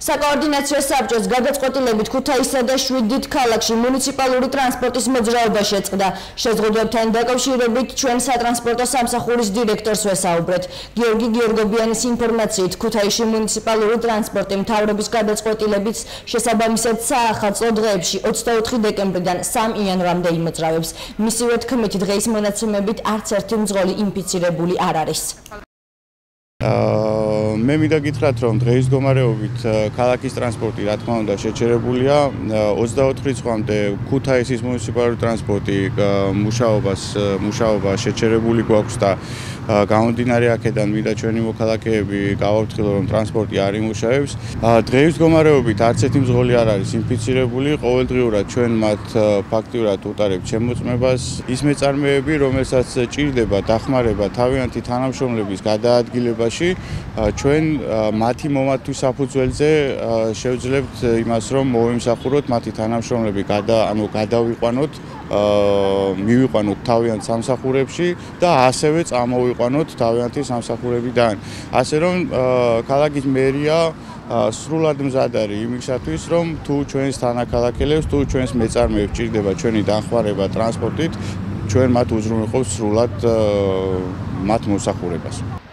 საკოორდინაციო საბჭოს გადაწყვეტილებით ქუთაისსა და 7 დიდ ქალაქში მუნიციპალური ტრანსპორტის მოძრაობა შეწყდა. შეზღუდვებთან დაკავშირებით ჩვენ სატრანსპორტო სამსახურის დირექტორს ვესაუბრეთ. გიორგი გიორგობიანის ინფორმაციით, ქუთაისში მუნიციპალური ტრანსპორტი მთავრობის გადაწყვეტილებით შესაბამისად საახალწლო დღეებში 24 დეკემბრიდან 3 იანვრამდე იმოძრავებს. მისივე თქმით, დღეის მონაცემებით არც ერთი მძღოლი ინფიცირებული არ არის. მე მინდა გითხრათ, რომ დღეის მდგომარეობით ქალაქის ტრანსპორტი რა თქმა უნდა შეჩერებულია. 24 რიცხვამდე ქუთაისის მუნიციპალური ტრანსპორტი მუშაობა შეჩერებული გვაქვს და გამომდინარე აქედან მინდა ჩვენი მოქალაქეები გავაფრთხილო, რომ ტრანსპორტი არ იმუშავებს. დღეის მდგომარეობით არც ერთი მძღოლი არ არის ინფიცირებული. ყოველდღიურად ჩვენ მათ ფაქტიურად უტარებთ შემოწმებას. ის მეწარმეები, რომელსაც ჭირდება დახმარება თავიანთი თანამშრომლების გადაადგილებაში, ჩვენ მათი მომართვის საფუძველზე შევძლებთ იმას, რომ მოვიმსახუროთ მათი თანამშრომლები გადავიყვანოთ, მივიყვანოთ თავიანთ სამსახურებში და ასევე წამოვიყვანოთ თავიანთი სამსახურებიდან. ასე რომ ქალაქის მერია სრულად მზად არის იმისათვის, რომ თუ ჩვენს თანაქალაქელებს, თუ ჩვენს მეწარმეებს ჭირდება ჩვენი დახმარება ტრანსპორტით, ჩვენ მათ უზრუნველყოფთ სრულად მათ მომსახურებას.